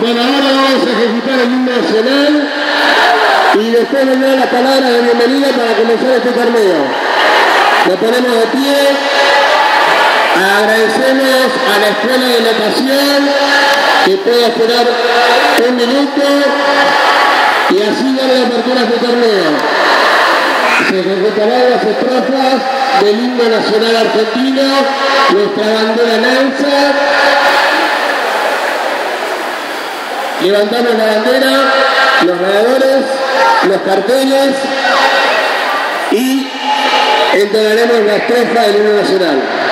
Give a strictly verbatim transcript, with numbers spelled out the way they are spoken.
Bueno, ahora vamos a ejecutar el himno nacional y después vendrá la palabra de bienvenida para comenzar este torneo. Nos ponemos de pie, agradecemos a la Escuela de Natación que pueda esperar un minuto y así dar la apertura a este torneo. Se ejecutarán las estrofas del himno nacional argentino, nuestra bandera lanza. Levantamos la bandera, los nadadores, los carteles y entonaremos la estrofa del himno nacional.